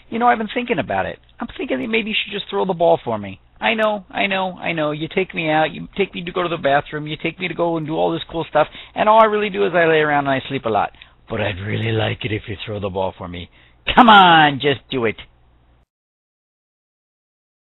You know, I've been thinking about it. I'm thinking that maybe you should just throw the ball for me. I know. You take me out, you take me to go to the bathroom, you take me to go and do all this cool stuff, and all I really do is I lay around and I sleep a lot. But I'd really like it if you throw the ball for me. Come on, just do it.